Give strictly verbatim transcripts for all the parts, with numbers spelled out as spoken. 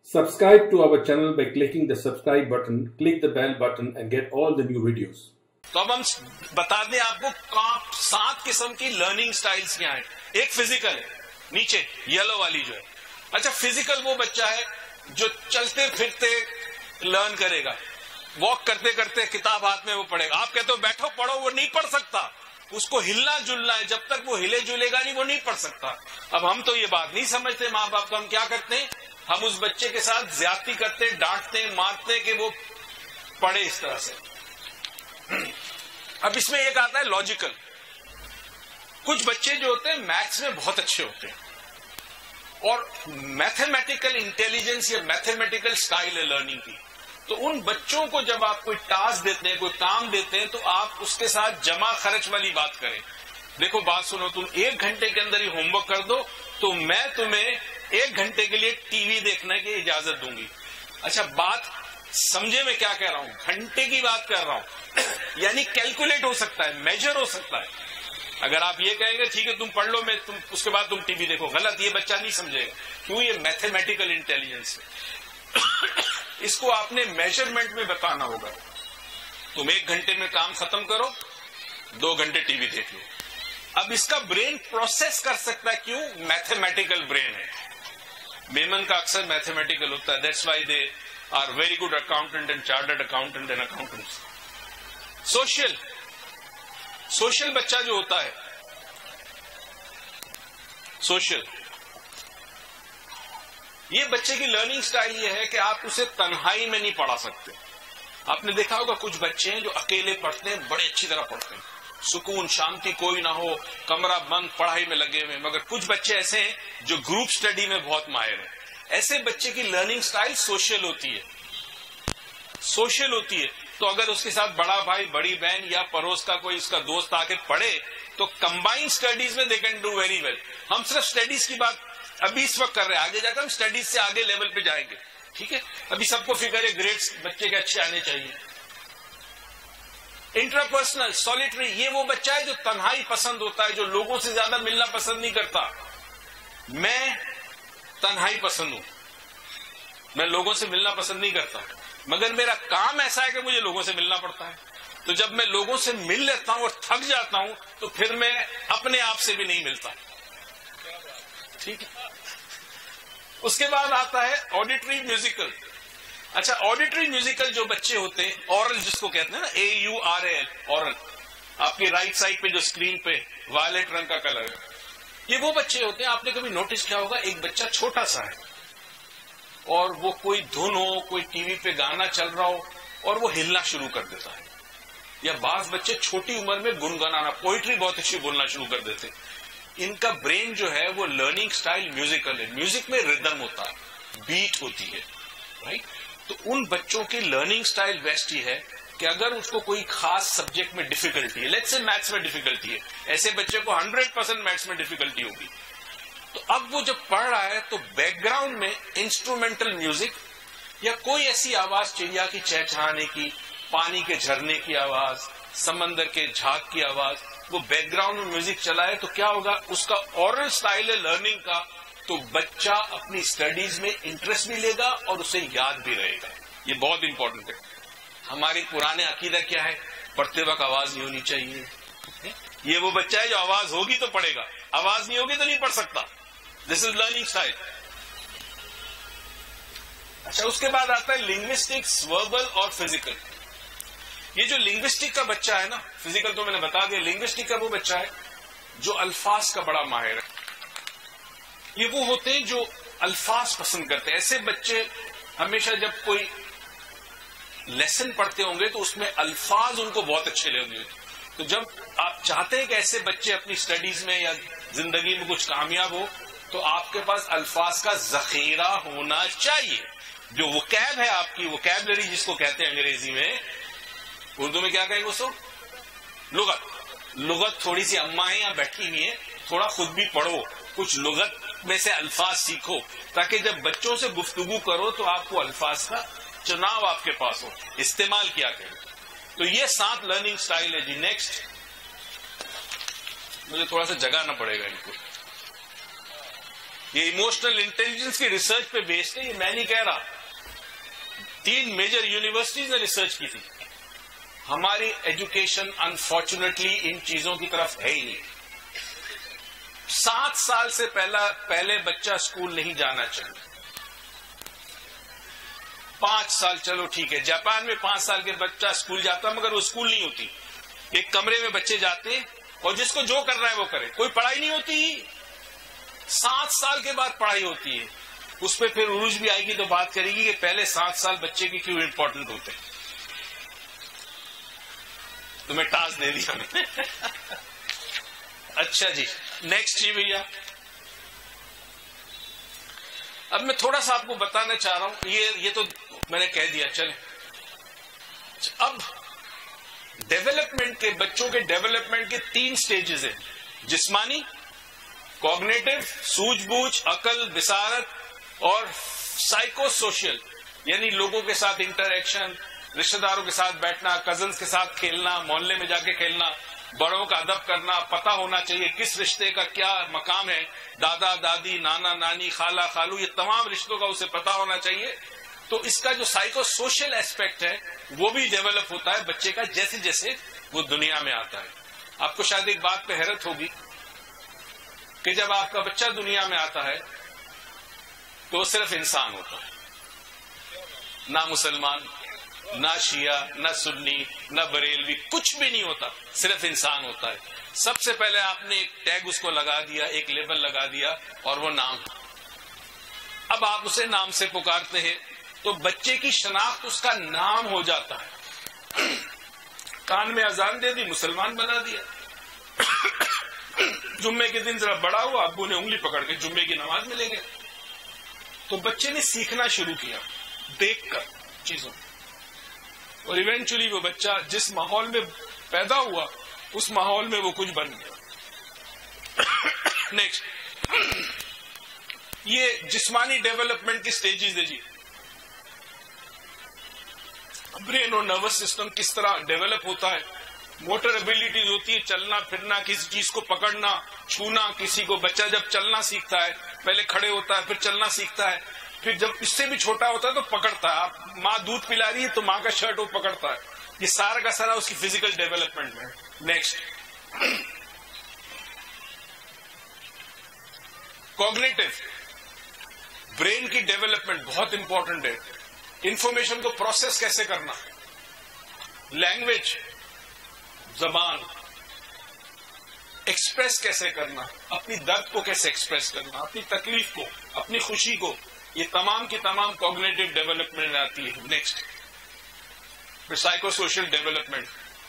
Subscribe to our channel by clicking the subscribe button, click the bell button and get all the new videos. تو اب ہم بتا دیں آپ کو سات قسم کی لرننگ سٹائلز کیا ہیں. ایک فزیکل ہے نیچے یلو والی جو ہے. اچھا فزیکل وہ بچہ ہے جو چلتے پھرتے لرن کرے گا, واک کرتے کرتے کتاب ہاتھ میں وہ پڑھے گا. آپ کہتے ہو بیٹھو پڑھو, وہ نہیں پڑھ سکتا, اس کو ہلنا جلنا ہے, جب تک وہ ہلے جلے گا نہیں وہ نہیں پڑھ سکتا. اب ہم تو یہ بات نہیں سمجھتے ماں باپ, تو ہم کیا کرتے ہیں, ہم اس بچے کے ساتھ زیادتی کرتے, ڈانٹتے مارتے کہ وہ پڑھے اس طرح سے. اب اس میں ایک آتا ہے لاجیکل. کچھ بچے جو ہوتے ہیں میتھس میں بہت اچھے ہوتے ہیں اور میتھمیٹیکل انٹیلیجنس یا میتھمیٹیکل سٹائل ہے لرننگ کی, تو ان بچوں کو جب آپ کوئی ٹاسک دیتے ہیں, کوئی کام دیتے ہیں, تو آپ اس کے ساتھ جمع خرچ والی بات کریں. دیکھو بات سنو, تم ایک گھنٹے کے اندر ہی ہوم ورک کر دو تو میں تمہیں ایک گھنٹے کے لیے ٹی وی دیکھنے کی اجازت دوں گی. اچھا بات سمجھے میں کیا کہہ رہا ہوں, گھنٹے کی بات کر رہا ہوں, یعنی کیلکولیٹ ہو سکتا ہے, میجر ہو سکتا ہے. اگر آپ یہ کہیں گے ٹھیک ہے تم پڑھ لو, میں تم اس کے بعد تم ٹی وی دیکھو, غلط, یہ بچہ نہیں سمجھے گا. کیوں؟ یہ میتھمیٹیکل انٹیلیجنس ہے, اس کو آپ نے میجرمنٹ میں بتانا ہوگا. تم ایک گھنٹے میں کام ختم کرو, دو گھنٹے ٹی وی دیکھ لو. اب اس کا برین پروسیس کر سکتا ہے, کیوں؟ میتھمیٹیکل برین ہے. میمن کا اکثر میتھمیٹیکل ہوتا ہے, that's why they are very good accountant and chartered accountant and accountants. Social social بچہ جو ہوتا ہے, سوشل, یہ بچے کی لرننگ سٹائل یہ ہے کہ آپ اسے تنہائی میں نہیں پڑھا سکتے. آپ نے دیکھا ہوگا کچھ بچے ہیں جو اکیلے پڑھتے ہیں, بڑے اچھی طرح پڑھتے ہیں, سکون شانتی کوئی نہ ہو, کمرہ بند پڑھائی میں لگے ہوئے. مگر کچھ بچے ایسے ہیں جو گروپ سٹڈی میں بہت ماہر ہیں. ایسے بچے کی لرننگ سٹائل سوشل ہوتی ہے, سوشل ہوتی ہے. تو اگر اس کے ساتھ بڑا بھائی, بڑی بہن یا پڑوس کا کوئی اس کا دوست آ کے پڑھے تو کمبائنڈ سٹڈیز میں they can do very well. ہم صرف سٹڈیز کی بات ابھی اس وقت کر رہے ہیں, آگے جا کر ہم سٹڈیز سے آگے لیول پہ جائیں گے, ٹھیک ہے. ابھی سب کو فکر ہے گریڈس بچے کے اچھے آنے چاہیے. انٹراپرسنل سولیٹری, یہ وہ بچہ ہے جو تنہائی پسند ہوتا ہے, جو لوگوں سے زیادہ ملنا پسند نہیں کرتا. میں تنہائی پسند ہوں, میں لوگوں سے ملنا پسند نہیں کرتا, مگر میرا کام ایسا ہے کہ مجھے لوگوں سے ملنا پڑتا ہے. تو جب میں لوگوں سے مل لیتا ہوں اور تھک جاتا ہوں تو پھر میں اپنے آپ سے بھی نہیں ملتا, ٹھیک ہے. اس کے بعد آتا ہے آڈیٹری میوزیکل. اچھا آڈیٹری میوزیکل جو بچے ہوتے ہیں, اورل جس کو کہتے ہیں نا, A U R L, aural, آپ کی رائٹ سائڈ پہ جو اسکرین پہ وائلٹ رنگ کا کلر ہے, یہ وہ بچے ہوتے ہیں. آپ نے کبھی نوٹس کیا ہوگا, ایک بچہ چھوٹا سا ہے اور وہ کوئی دھن ہو, کوئی ٹی وی پہ گانا چل رہا ہو اور وہ ہلنا شروع کر دیتا ہے. یا بعض بچے چھوٹی عمر میں گنگنانا, پوئٹری بہت اچھی بولنا شروع کر دیتے. ان کا برین جو ہے وہ لرننگ سٹائل میوزیکل ہے. میوزک میں ردم ہوتا ہے, بیٹ ہوتی ہے, رائٹ. تو ان بچوں کی لرننگ سٹائل بیسٹ ہی ہے کہ اگر اس کو کوئی خاص سبجیکٹ میں ڈیفیکلٹی ہے, لیٹس سے میتھس میں ڈیفیکلٹی ہے, ایسے بچے کو ہنڈریڈ پرسینٹ میتھس میں ڈیفیکلٹی ہوگی, تو اب وہ جب پڑھ رہا ہے تو بیک گراؤنڈ میں انسٹرومینٹل میوزک یا کوئی ایسی آواز, چڑیا کی چہچہانے کی, پانی کے جھرنے کی آواز, سمندر کے جھاگ کی آواز, وہ بیک گراؤنڈ میں میوزک چلائے تو کیا ہوگا, اس کا اورل سٹائل ہے لرننگ کا, تو بچہ اپنی اسٹڈیز میں انٹرسٹ بھی لے گا اور اسے یاد بھی رہے گا. یہ بہت امپورٹنٹ ہے. ہماری پرانے عقیدہ کیا ہے, پڑھتے وقت آواز نہیں ہونی چاہیے. یہ وہ بچہ ہے جو آواز ہوگی تو پڑھے گا, آواز نہیں ہوگی تو نہیں پڑھ سکتا. This is learning style. اچھا اس کے بعد آتا ہے لنگوسٹکس, وربل اور فزیکل. یہ جو لنگوسٹک کا بچہ ہے نا, فزیکل تو میں نے بتا دیا, لنگوسٹک کا وہ بچہ ہے جو الفاظ کا بڑا ماہر ہے. یہ وہ ہوتے ہیں جو الفاظ پسند کرتے ہیں. ایسے بچے ہمیشہ جب کوئی لیسن پڑھتے ہوں گے تو اس میں الفاظ ان کو بہت اچھے لگیں گے. تو جب آپ چاہتے ہیں کہ ایسے بچے اپنی اسٹڈیز میں یا زندگی میں کچھ کامیاب ہو تو آپ کے پاس الفاظ کا ذخیرہ ہونا چاہیے. جو وکیب ہے آپ کی, وکیبلری جس کو کہتے ہیں انگریزی میں, اردو میں کیا کہیں گے اس کو, لغت. لغت تھوڑی سی اماں یہاں بیٹھی ہوئی ہیں, تھوڑا خود بھی پڑھو, کچھ لغت میں سے الفاظ سیکھو, تاکہ جب بچوں سے گفتگو کرو تو آپ کو الفاظ کا چناؤ آپ کے پاس ہو, استعمال کیا کریں. تو یہ سات لرننگ سٹائل ہے جی. نیکسٹ, مجھے تھوڑا سا جگہ نہ پڑے گا ان کو. یہ ایموشنل انٹیلیجنس کی ریسرچ پہ بیسڈ ہے، یہ میں نہیں کہہ رہا، تین میجر یونیورسٹیز نے ریسرچ کی تھی. ہماری ایجوکیشن انفارچونیٹلی ان چیزوں کی طرف ہے ہی نہیں. سات سال سے پہلا پہلے بچہ اسکول نہیں جانا چاہیے. پانچ سال چلو ٹھیک ہے، جاپان میں پانچ سال کے بچہ اسکول جاتا مگر وہ اسکول نہیں ہوتی، ایک کمرے میں بچے جاتے اور جس کو جو کرنا ہے وہ کرے، کوئی پڑھائی نہیں ہوتی. سات سال کے بعد پڑھائی ہوتی ہے. اس پہ پھر عروج بھی آئے گی تو بات کرے گی کہ پہلے سات سال بچے کے کیوں امپورٹنٹ ہوتے ہیں. تمہیں ٹاسک دے دیا میں نے. اچھا جی نیکسٹ جی بھیا. اب میں تھوڑا سا آپ کو بتانا چاہ رہا ہوں، یہ یہ تو میں نے کہہ دیا. چلیں اب ڈیولپمنٹ کے بچوں کے ڈیولپمنٹ کے تین سٹیجز ہیں، جسمانی، کوگنیٹو سوجھ بوجھ عقل بصارت، اور سائیکو سوشل یعنی لوگوں کے ساتھ انٹریکشن، رشتہ داروں کے ساتھ بیٹھنا، کزنز کے ساتھ کھیلنا، محلے میں جا کے کھیلنا، بڑوں کا ادب کرنا، پتہ ہونا چاہیے کس رشتے کا کیا مقام ہے، دادا دادی نانا نانی خالہ خالو یہ تمام رشتوں کا اسے پتہ ہونا چاہیے. تو اس کا جو سائیکو سوشل ایسپیکٹ ہے وہ بھی ڈیولپ ہوتا ہے بچے کا جیسے جیسے وہ دنیا میں آتا ہے. آپ کو شاید ایک بات پہ حیرت ہوگی کہ جب آپ کا بچہ دنیا میں آتا ہے تو وہ صرف انسان ہوتا ہے، نہ مسلمان نہ شیعہ نہ سنی نہ بریلوی، کچھ بھی نہیں ہوتا، صرف انسان ہوتا ہے. سب سے پہلے آپ نے ایک ٹیگ اس کو لگا دیا، ایک لیبل لگا دیا، اور وہ نام. اب آپ اسے نام سے پکارتے ہیں تو بچے کی شناخت اس کا نام ہو جاتا ہے. کان میں اذان دے دی، مسلمان بنا دیا. جمعے کے دن ذرا بڑا ہوا، ابو نے انگلی پکڑ کے جمعے کی نماز میں لے گئے. تو بچے نے سیکھنا شروع کیا دیکھ کر چیزوں، اور ایونچولی وہ بچہ جس ماحول میں پیدا ہوا اس ماحول میں وہ کچھ بن گیا. نیکسٹ، یہ جسمانی ڈیولپمنٹ کی سٹیجز ہے جی. برین اور نروس سسٹم کس طرح ڈیولپ ہوتا ہے، موٹر ایبلٹیز ہوتی ہے، چلنا پھرنا، کسی چیز کو پکڑنا چھونا. کسی کو بچہ جب چلنا سیکھتا ہے پہلے کھڑے ہوتا ہے پھر چلنا سیکھتا ہے، پھر جب اس سے بھی چھوٹا ہوتا ہے تو پکڑتا ہے. آپ ماں دودھ پلا رہی ہے تو ماں کا شرٹ وہ پکڑتا ہے. یہ سارا کا سارا اس کی فزیکل ڈیولپمنٹ میں. نیکسٹ، کوگنیٹو برین کی ڈیولپمنٹ بہت امپورٹنٹ ہے. انفارمیشن کو پروسیس کیسے کرنا، لینگویج زبان، ایکسپریس کیسے کرنا، اپنی درد کو کیسے ایکسپریس کرنا، اپنی تکلیف کو، اپنی خوشی کو، یہ تمام کی تمام کوگنیٹو ڈیولپمنٹ آتی ہے. نیکسٹ، پھر سائیکو سوشل ڈیولپمنٹ.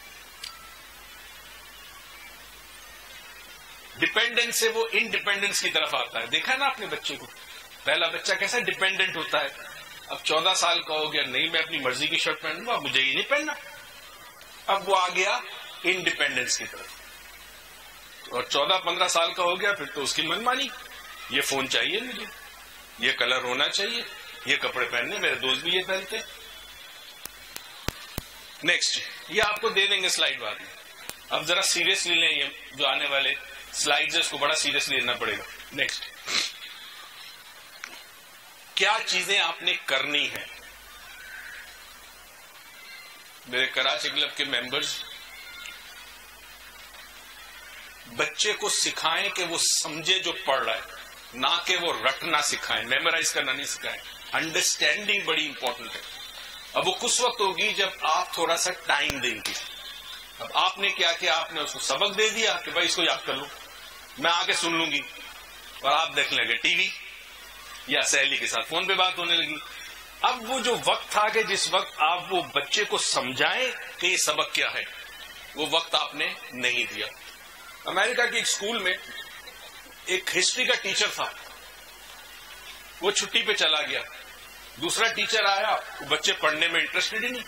ڈپینڈنس سے وہ انڈیپینڈنس کی طرف آتا ہے. دیکھا نا آپ نے بچے کو، پہلا بچہ کیسا ڈیپینڈنٹ ہوتا ہے. اب چودہ سال کا ہو گیا، نہیں میں اپنی مرضی کی شرٹ پہنوں گا، مجھے یہ نہیں پہننا. اب وہ آ گیا انڈیپینڈنس کی طرف. اور چودہ پندرہ سال کا ہو گیا پھر تو اس کی من مانی، یہ فون چاہیے مجھے، یہ کلر ہونا چاہیے، یہ کپڑے پہننے، میرے دوست بھی یہ پہنتے. نیکسٹ، یہ آپ کو دے دیں گے سلائیڈ بعد میں. اب ذرا سیریسلی لیں، یہ جو آنے والے سلائیڈز اس کو بڑا سیریسلی لینا پڑے گا. نیکسٹ، کیا چیزیں آپ نے کرنی ہیں. میرے کراچی کلب کے ممبرز بچے کو سکھائیں کہ وہ سمجھے جو پڑھ رہا ہے، نہ کہ وہ رٹنا سکھائیں، میمورائز کرنا نہیں سکھائیں. انڈرسٹینڈنگ بڑی امپورٹنٹ ہے. اب وہ کس وقت ہوگی جب آپ تھوڑا سا ٹائم دیں گے. اب آپ نے کیا کیا، آپ نے اس کو سبق دے دیا کہ بھائی اس کو یاد کر لو، میں آ کے سن لوں گی، اور آپ دیکھ لیں گے ٹی وی یا سہیلی کے ساتھ فون پہ بات ہونے لگی. اب وہ جو وقت تھا کہ جس وقت آپ وہ بچے کو سمجھائیں کہ یہ سبق کیا ہے، وہ وقت آپ نے نہیں دیا. امریکہ کے ایک اسکول میں ایک ہسٹری کا ٹیچر تھا، وہ چھٹی پہ چلا گیا. دوسرا ٹیچر آیا، وہ بچے پڑھنے میں انٹرسٹڈ ہی نہیں،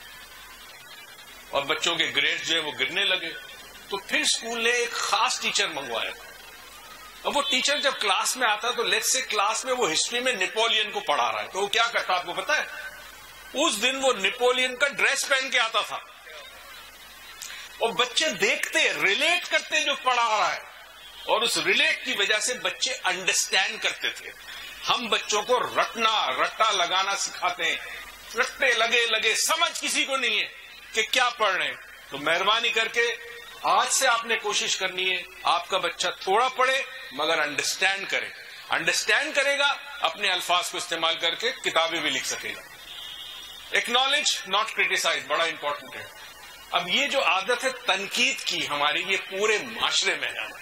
اور بچوں کے گریڈ جو ہے وہ گرنے لگے. تو پھر اسکول نے ایک خاص ٹیچر منگوایا. اب وہ ٹیچر جب کلاس میں آتا تو لیٹس سے کلاس میں وہ ہسٹری میں نیپولین کو پڑھا رہا ہے، تو وہ کیا کرتا آپ کو پتا ہے؟ اس دن وہ نیپولین کا ڈریس پہن کے آتا تھا، اور بچے دیکھتے ریلیٹ کرتے جو پڑھا رہا ہے. اور اس ریلیٹ کی وجہ سے بچے انڈرسٹینڈ کرتے تھے. ہم بچوں کو رٹنا رٹا لگانا سکھاتے ہیں, رٹنے لگے لگے سمجھ کسی کو نہیں ہے کہ کیا پڑھ رہے ہیں. تو مہربانی کر کے آج سے آپ نے کوشش کرنی ہے آپ کا بچہ تھوڑا پڑھے مگر انڈرسٹینڈ کرے. انڈرسٹینڈ کرے گا اپنے الفاظ کو استعمال کر کے کتابیں بھی لکھ سکے گا. ایکنالج ناٹ کریٹیسائز بڑا امپورٹنٹ ہے. اب یہ جو عادت ہے تنقید کی ہماری, یہ پورے معاشرے میں ہے.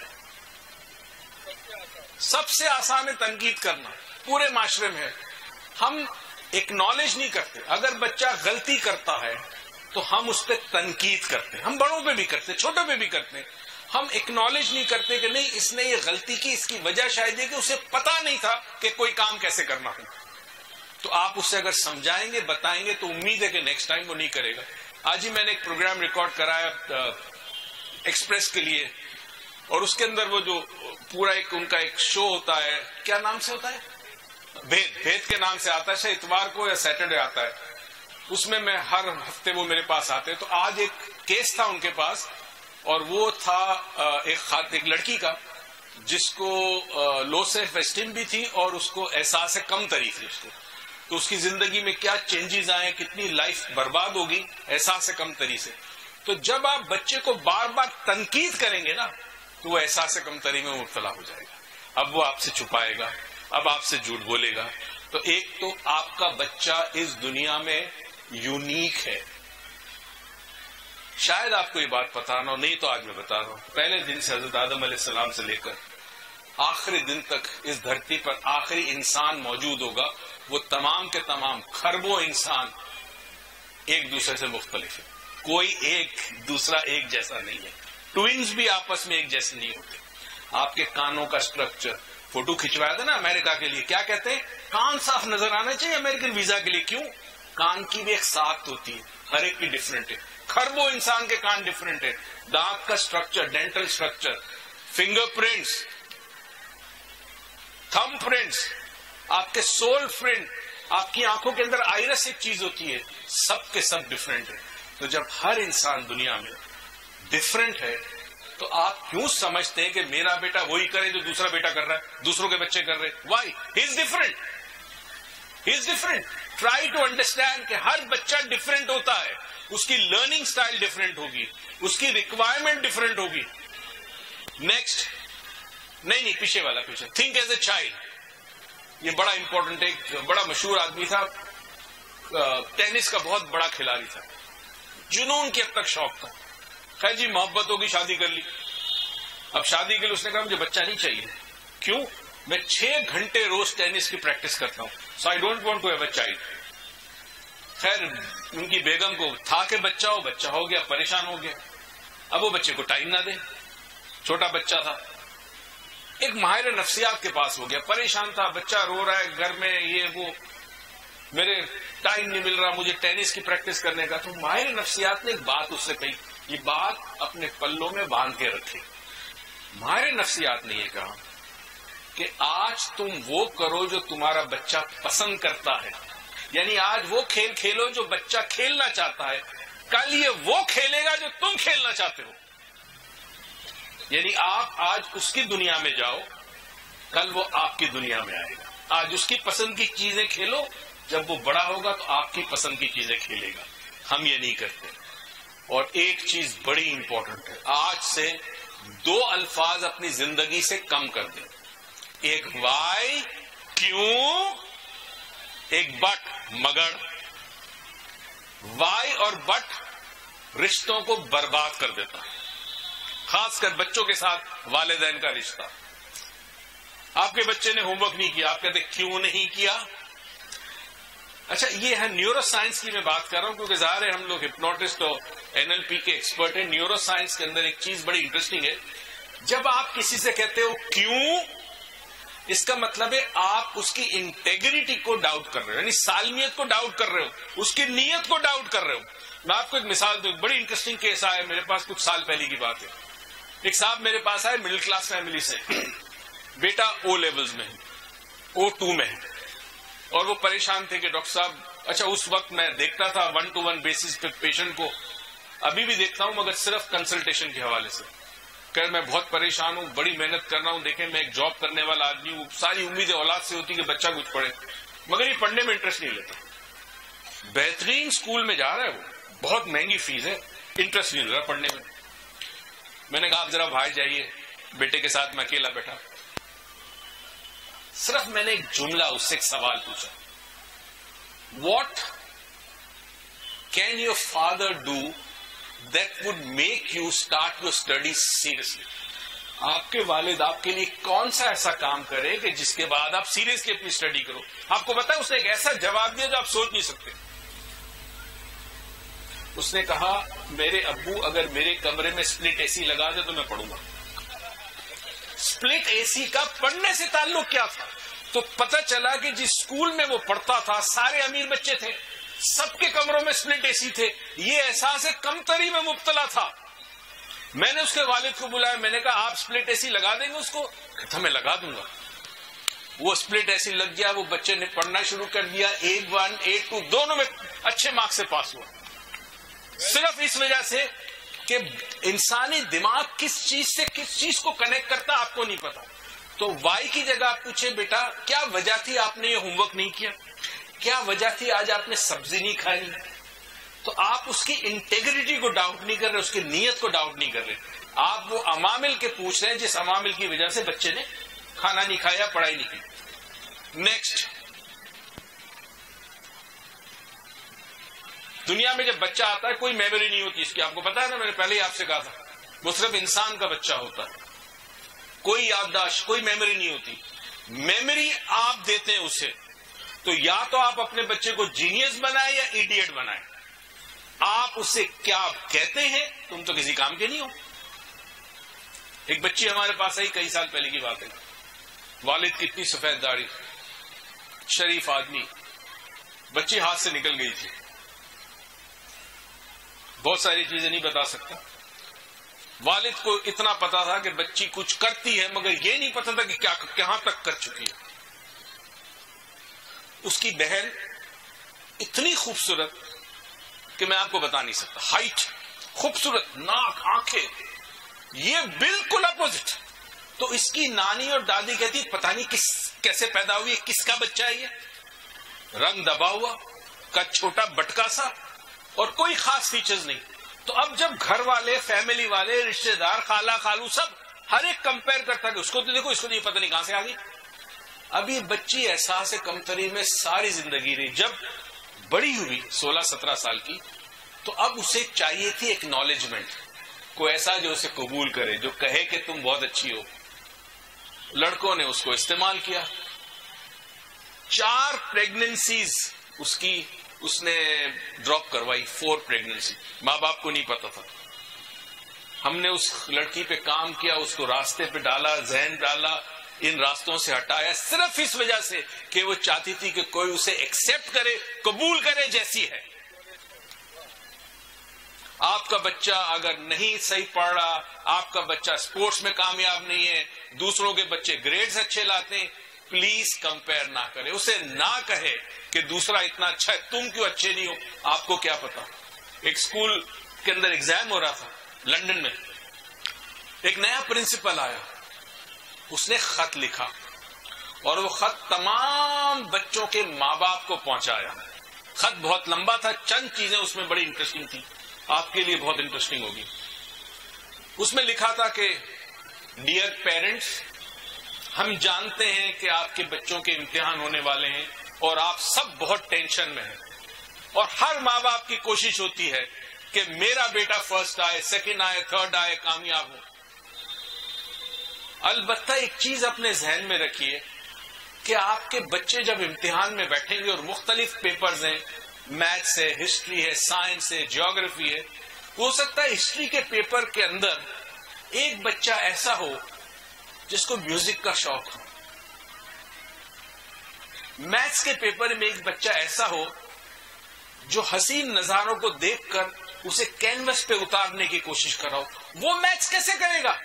سب سے آسان ہے تنقید کرنا, پورے معاشرے میں ہے. ہم ایکنالج نہیں کرتے. اگر بچہ غلطی کرتا ہے تو ہم اس پہ تنقید کرتے ہیں. ہم بڑوں پہ بھی کرتے ہیں, چھوٹوں پہ بھی کرتے ہیں. ہم ایکنالج نہیں کرتے کہ نہیں اس نے یہ غلطی کی, اس کی وجہ شاید یہ کہ اسے پتا نہیں تھا کہ کوئی کام کیسے کرنا ہے. تو آپ اسے اگر سمجھائیں گے بتائیں گے تو امید ہے کہ نیکسٹ ٹائم وہ نہیں کرے گا. آج ہی میں نے ایک پروگرام ریکارڈ کرایا ایکسپریس کے لیے, اور اس کے اندر وہ جو پورا ایک ان کا ایک شو ہوتا ہے, کیا نام سے ہوتا ہے, بھید بھید کے نام سے آتا ہے, شاید اتوار کو یا سیٹرڈے آتا ہے. اس میں میں ہر ہفتے وہ میرے پاس آتے. تو آج ایک کیس تھا ان کے پاس, اور وہ تھا ایک خات ایک لڑکی کا جس کو لو سیلف اسٹیم بھی تھی اور اس کو احساس کم تری تھی. اس کو تو اس کی زندگی میں کیا چینجز آئے, کتنی لائف برباد ہوگی احساس کم تری سے. تو جب آپ بچے کو بار بار تنقید کریں گے نا تو وہ احساس کم تری میں مبتلا ہو جائے گا. اب وہ آپ سے چھپائے گا, اب آپ سے جھوٹ بولے گا. تو ایک تو آپ کا بچہ اس دنیا میں یونیک ہے. شاید آپ کو یہ بات پتا نہ ہو, نہیں تو آج میں بتا رہا ہوں. پہلے دن سے حضرت آدم علیہ السلام سے لے کر آخری دن تک اس دھرتی پر آخری انسان موجود ہوگا, وہ تمام کے تمام خربوں انسان ایک دوسرے سے مختلف ہے. کوئی ایک دوسرا ایک جیسا نہیں ہے. ٹوئنز بھی آپس میں ایک جیسے نہیں ہوتے. آپ کے کانوں کا اسٹرکچر, فوٹو کھنچوایا تھا نا امریکہ کے لیے, کیا کہتے ہیں, کان صاف نظر آنا چاہیے امریکن ویزا کے لیے. کیوں؟ کان کی بھی ایک ساخت ہوتی ہے, ہر ایک کی ڈفرینٹ ہے. خربوں انسان کے کان ڈفرینٹ ہے. دانت کا structure, dental structure, finger prints, thumb prints, آپ کے سول پرنٹ, آپ کی آنکھوں کے اندر آئرس ایک چیز ہوتی ہے, سب کے سب ڈفرینٹ ہے. تو جب ہر انسان دنیا میں ڈفرینٹ ہے تو آپ کیوں سمجھتے ہیں کہ میرا بیٹا وہی کرے جو دوسرا بیٹا کر رہا ہے, دوسروں کے بچے کر رہے ہیں؟ Why he is different, he is different. Try to understand کہ ہر بچہ ڈفرینٹ ہوتا ہے. اس کی لرننگ سٹائل ڈفرینٹ ہوگی, اس کی ریکوائرمنٹ ڈفرینٹ ہوگی. نیکسٹ, نہیں نہیں پیچھے والا پیچھے, تھنک ایز اے چائلڈ. یہ بڑا امپورٹنٹ ہے. ایک بڑا مشہور آدمی تھا, ٹینس کا بہت بڑا کھلاڑی تھا, جنون کی اب تک شوق تھا. خیر جی محبت ہوگی, شادی کر لی. اب شادی کے لیے اس نے کہا مجھے بچہ نہیں چاہیے. کیوں؟ میں چھ گھنٹے روز ٹینس کی پریکٹس کرتا ہوں, so I don't want to have a child. خیر ان کی بیگم کو تھا کہ بچہ ہو, بچہ ہو گیا, پریشان ہو گیا. اب وہ بچے کو ٹائم نہ دے, چھوٹا بچہ تھا. ایک ماہر نفسیات کے پاس ہو گیا, پریشان تھا, بچہ رو رہا ہے گھر میں, یہ وہ, میرے ٹائم نہیں مل رہا مجھے ٹینس کی پریکٹس کرنے کا. تو ماہر نفسیات نے ایک بات اس سے کہی, یہ بات اپنے پلوں میں باندھ کے رکھے. ماہر نفسیات نے یہ کہا کہ آج تم وہ کرو جو تمہارا بچہ پسند کرتا ہے. یعنی آج وہ کھیل کھیلو جو بچہ کھیلنا چاہتا ہے, کل یہ وہ کھیلے گا جو تم کھیلنا چاہتے ہو. یعنی آپ آج اس کی دنیا میں جاؤ, کل وہ آپ کی دنیا میں آئے گا. آج اس کی پسند کی چیزیں کھیلو, جب وہ بڑا ہوگا تو آپ کی پسند کی چیزیں کھیلے گا. ہم یہ نہیں کرتے. اور ایک چیز بڑی امپورٹنٹ ہے, آج سے دو الفاظ اپنی زندگی سے کم کر دیں. ایک وائی کیوں, ایک بٹ مگر. وائی اور بٹ رشتوں کو برباد کر دیتا ہے, خاص کر بچوں کے ساتھ والدین کا رشتہ. آپ کے بچے نے ہوم ورک نہیں کیا, آپ کہتے کیوں نہیں کیا. اچھا یہ ہے نیورو سائنس کی میں بات کر رہا ہوں, کیونکہ ظاہر ہے ہم لوگ ہپنوٹسٹ اور این ایل پی کے ایکسپرٹ ہیں. نیورو سائنس کے اندر ایک چیز بڑی انٹرسٹنگ ہے, جب آپ کسی سے کہتے ہو کیوں, اس کا مطلب ہے آپ اس کی انٹیگریٹی کو ڈاؤٹ کر رہے ہو, یعنی سالمیت کو ڈاؤٹ کر رہے ہو, اس کی نیت کو ڈاؤٹ کر رہے ہو. میں آپ کو ایک مثال دوں, بڑی انٹرسٹنگ کیس آیا میرے پاس کچھ سال پہلے کی بات ہے. ایک صاحب میرے پاس آئے مڈل کلاس فیملی سے, بیٹا او لیولز میں ہے, او ٹو میں ہے, اور وہ پریشان تھے کہ ڈاکٹر صاحب, اچھا اس وقت میں دیکھتا تھا ون ٹو ون بیسس پہ پیشنٹ کو, ابھی بھی دیکھتا ہوں مگر صرف کنسلٹیشن کے حوالے سے. کہ میں بہت پریشان ہوں, بڑی محنت کر رہا ہوں, دیکھیں میں ایک جاب کرنے والا آدمی ہوں, ساری امیدیں اولاد سے ہوتی کہ بچہ کچھ پڑھے, مگر یہ پڑھنے میں انٹرسٹ نہیں لیتا. بہترین اسکول میں جا رہا ہے, وہ بہت مہنگی فیس ہے, انٹرسٹ نہیں لے رہا پڑھنے میں. میں نے کہا آپ ذرا باہر جائیے, بیٹے کے ساتھ میں اکیلا بیٹھا, صرف میں نے ایک جملہ اس سے ایک سوال پوچھا, what can your father do that would make you start your study seriously. آپ کے والد آپ کے لیے کون سا ایسا کام کرے کہ جس کے بعد آپ سیریسلی اپنی اسٹڈی کرو. آپ کو پتا ہے اس نے ایک ایسا جواب دیا جو آپ سوچ نہیں سکتے. اس نے کہا میرے ابو اگر میرے کمرے میں اسپلٹ اے سی لگا دے تو میں پڑھوں گا. اسپلٹ اے سی کا پڑھنے سے تعلق کیا تھا؟ تو پتہ چلا کہ جس اسکول میں وہ پڑھتا تھا سارے امیر بچے تھے, سب کے کمروں میں اسپلٹ اے سی تھے, یہ احساس کمتری میں مبتلا تھا. میں نے اس کے والد کو بلایا, میں نے کہا آپ اسپلٹ اے سی لگا دیں گے اس کو؟ کہتا میں لگا دوں گا. وہ اسپلٹ اے سی لگ گیا, وہ بچے نے پڑھنا شروع کر دیا, ایٹ ون ایٹ ٹو دونوں میں اچھے مارکس سے پاس ہوا, صرف اس وجہ سے کہ انسانی دماغ کس چیز سے کس چیز کو کنیکٹ کرتا آپ کو نہیں پتا. تو وائی کی جگہ آپ پوچھیں بیٹا کیا وجہ تھی آپ نے یہ ہوم ورک نہیں کیا, کیا وجہ تھی آج آپ نے سبزی نہیں کھائی, تو آپ اس کی انٹیگریٹی کو ڈاؤٹ نہیں کر رہے, اس کی نیت کو ڈاؤٹ نہیں کر رہے, آپ وہ عوامل کے پوچھ رہے ہیں جس عوامل کی وجہ سے بچے نے کھانا نہیں کھایا, پڑھائی نہیں کی. نیکسٹ, دنیا میں جب بچہ آتا ہے کوئی میموری نہیں ہوتی اس کی, آپ کو پتا ہے نا, میں نے پہلے ہی آپ سے کہا تھا, وہ صرف انسان کا بچہ ہوتا ہے, کوئی یادداشت کوئی میموری نہیں ہوتی. میموری آپ دیتے ہیں اسے, تو یا تو آپ اپنے بچے کو جینیس بنائیں یا ایڈیٹ بنائیں. آپ اسے کیا کہتے ہیں, تم تو کسی کام کے نہیں ہو. ایک بچی ہمارے پاس آئی, کئی سال پہلے کی بات ہے, والد کی اتنی سفید داڑھی, شریف آدمی, بچی ہاتھ سے نکل گئی تھی. بہت ساری چیزیں نہیں بتا سکتا. والد کو اتنا پتا تھا کہ بچی کچھ کرتی ہے, مگر یہ نہیں پتا تھا کہ کیا کہاں تک کر چکی ہے. اس کی بہن اتنی خوبصورت کہ میں آپ کو بتا نہیں سکتا, ہائٹ, خوبصورت, ناک, آنکھیں, یہ بالکل اپوزٹ. تو اس کی نانی اور دادی کہتی پتہ نہیں کس کیسے پیدا ہوئی, کس کا بچہ ہے یہ, رنگ دبا ہوا, قد چھوٹا بٹکا سا, اور کوئی خاص فیچرز نہیں. تو اب جب گھر والے, فیملی والے, رشتہ دار, خالہ خالو سب ہر ایک کمپیئر کرتا کہ اس کو تو دیکھو, اس کو نہیں پتہ نہیں کہاں سے آ گئی. ابھی بچی احساس کمتری میں ساری زندگی رہی, جب بڑی ہوئی سولہ سترہ سال کی تو اب اسے چاہیے تھی ایکنالجمنٹ, کوئی ایسا جو اسے قبول کرے, جو کہے کہ تم بہت اچھی ہو. لڑکوں نے اس کو استعمال کیا, چار پریگننسیز اس کی اس نے ڈراپ کروائی, فور پریگننسی, ماں باپ کو نہیں پتا تھا. ہم نے اس لڑکی پہ کام کیا, اس کو راستے پہ ڈالا, ذہن ڈالا, ان راستوں سے ہٹایا, صرف اس وجہ سے کہ وہ چاہتی تھی کہ کوئی اسے ایکسپٹ کرے, قبول کرے جیسی ہے. آپ کا بچہ اگر نہیں صحیح پڑھ رہا, آپ کا بچہ اسپورٹس میں کامیاب نہیں ہے, دوسروں کے بچے گریڈز اچھے لاتے ہیں, پلیز کمپیئر نہ کرے, اسے نہ کہے کہ دوسرا اتنا اچھا ہے تم کیوں اچھے نہیں ہو, آپ کو کیا پتا. ایک اسکول کے اندر ایگزام ہو رہا تھا لندن میں, ایک نیا پرنسپل آیا, اس نے خط لکھا اور وہ خط تمام بچوں کے ماں باپ کو پہنچایا. خط بہت لمبا تھا, چند چیزیں اس میں بڑی انٹرسٹنگ تھی, آپ کے لیے بہت انٹرسٹنگ ہوگی. اس میں لکھا تھا کہ ڈیئر پیرنٹس, ہم جانتے ہیں کہ آپ کے بچوں کے امتحان ہونے والے ہیں اور آپ سب بہت ٹینشن میں ہیں, اور ہر ماں باپ کی کوشش ہوتی ہے کہ میرا بیٹا فرسٹ آئے, سیکنڈ آئے, تھرڈ آئے, کامیاب ہو. البتہ ایک چیز اپنے ذہن میں رکھیے کہ آپ کے بچے جب امتحان میں بیٹھیں گے اور مختلف پیپرز ہیں, میتھس ہے, ہسٹری ہے, سائنس ہے, جیوگرافی ہے, ہو سکتا ہے ہسٹری کے پیپر کے اندر ایک بچہ ایسا ہو جس کو میوزک کا شوق ہو, میتھس کے پیپر میں ایک بچہ ایسا ہو جو حسین نظاروں کو دیکھ کر اسے کینوس پہ اتارنے کی کوشش کر رہا ہو. وہ میتھس کیسے کرے گا؟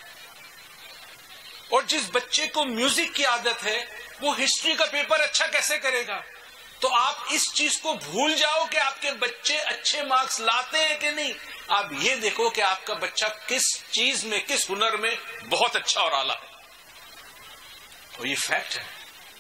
اور جس بچے کو میوزک کی عادت ہے وہ ہسٹری کا پیپر اچھا کیسے کرے گا؟ تو آپ اس چیز کو بھول جاؤ کہ آپ کے بچے اچھے مارکس لاتے ہیں کہ نہیں, آپ یہ دیکھو کہ آپ کا بچہ کس چیز میں، کس ہنر میں بہت اچھا اور اعلیٰ ہے. اور یہ فیکٹ ہے.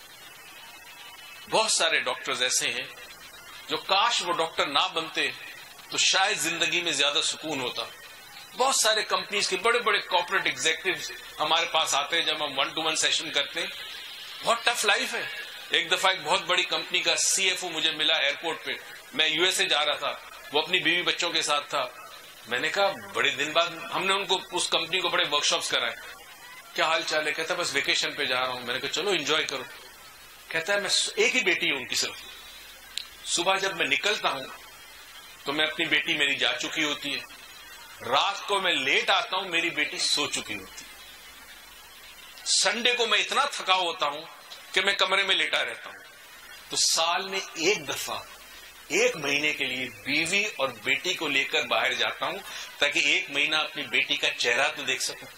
بہت سارے ڈاکٹرز ایسے ہیں جو کاش وہ ڈاکٹر نہ بنتے تو شاید زندگی میں زیادہ سکون ہوتا. بہت سارے کمپنیز کے بڑے بڑے کارپوریٹ ایگزیکٹوز ہمارے پاس آتے ہیں جب ہم ون ٹو ون سیشن کرتے ہیں. بہت ٹف لائف ہے. ایک دفعہ ایک بہت بڑی کمپنی کا سی ایف او مجھے ملا ایئرپورٹ پہ. میں یو ایس اے جا رہا تھا، وہ اپنی بیوی بچوں کے ساتھ تھا. میں نے کہا بڑے دن بعد ہم نے ان کو، اس کمپنی کو بڑے ورک شاپس کرائے. کیا حال چال ہے؟ کہتا بس ویکیشن پہ جا رہا ہوں. میں نے کہا چلو انجوائے کرو. کہتا ہے میں ایک ہی بیٹی ہوں ان کی صرف. صبح جب میں نکلتا ہوں تو میں اپنی بیٹی میری جا چکی ہوتی ہے، رات کو میں لیٹ آتا ہوں میری بیٹی سو چکی ہوتی ہے. سنڈے کو میں اتنا تھکا ہوتا ہوں کہ میں کمرے میں لیٹا رہتا ہوں. تو سال میں ایک دفعہ ایک مہینے کے لیے بیوی اور بیٹی کو لے کر باہر جاتا ہوں تاکہ ایک مہینہ اپنی بیٹی کا چہرہ تو دیکھ سکوں.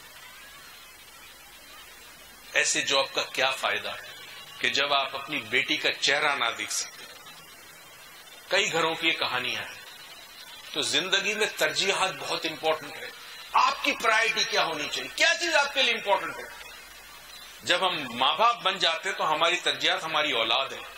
ایسے جاب کا کیا فائدہ ہے کہ جب آپ اپنی بیٹی کا چہرہ نہ دیکھ سکتے. کئی گھروں کی یہ کہانیاں ہیں. تو زندگی میں ترجیحات بہت امپورٹنٹ ہے. آپ کی پرائرٹی کیا ہونی چاہیے؟ کیا چیز آپ کے لیے امپورٹنٹ ہے؟ جب ہم ماں باپ بن جاتے ہیں تو ہماری ترجیحات ہماری اولاد ہے.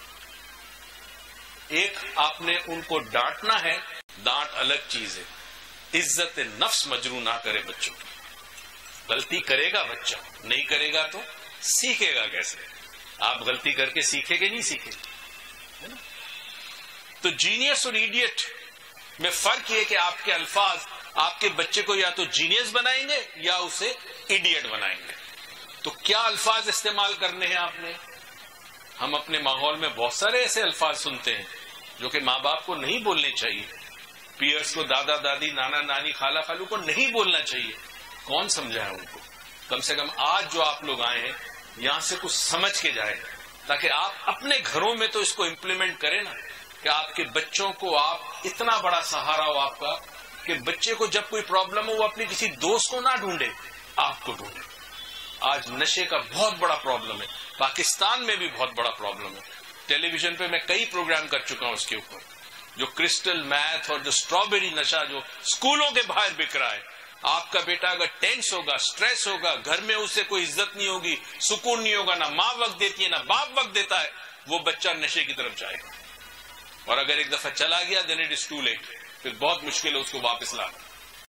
ایک آپ نے ان کو ڈانٹنا ہے، ڈانٹ الگ چیز ہے. عزت نفس مجروح نہ کرے بچوں کی. غلطی کرے گا بچہ، نہیں کرے گا تو سیکھے گا کیسے؟ آپ غلطی کر کے سیکھے گے؟ نہیں سیکھے گا. تو جینیس اور ایڈیٹ میں فرق یہ کہ آپ کے الفاظ آپ کے بچے کو یا تو جینیس بنائیں گے یا اسے ایڈیٹ بنائیں گے. تو کیا الفاظ استعمال کرنے ہیں آپ نے؟ ہم اپنے ماحول میں بہت سارے ایسے الفاظ سنتے ہیں جو کہ ماں باپ کو نہیں بولنے چاہیے. پیئرس کو، دادا دادی، نانا نانی، خالہ خالو کو نہیں بولنا چاہیے. کون سمجھائے ان کو؟ کم سے کم آج جو آپ لوگ آئے ہیں یہاں سے کچھ سمجھ کے جائیں تاکہ آپ اپنے گھروں میں تو اس کو امپلیمنٹ کریں نا، کہ آپ کے بچوں کو آپ اتنا بڑا سہارا ہو آپ کا کہ بچے کو جب کوئی پرابلم ہو وہ اپنے کسی دوست کو نہ ڈھونڈے، آپ کو ڈھونڈے. آج نشے کا بہت بڑا پرابلم ہے. پاکستان میں بھی بہت بڑا پرابلم ہے. ٹیلی ویژن پہ میں کئی پروگرام کر چکا ہوں اس کے اوپر. جو کرسٹل میتھ اور جو اسٹرابیری نشہ جو اسکولوں کے باہر بک رہا ہے. آپ کا بیٹا اگر ٹینس ہوگا، اسٹریس ہوگا، گھر میں اسے کوئی عزت نہیں ہوگی، سکون نہیں ہوگا، نہ ماں وقت دیتی ہے نہ باپ وقت دیتا ہے، وہ بچہ نشے کی طرف جائے گا. اور اگر ایک دفعہ چلا گیا then it is too late. پھر بہت مشکل ہے اس کو واپس لانا.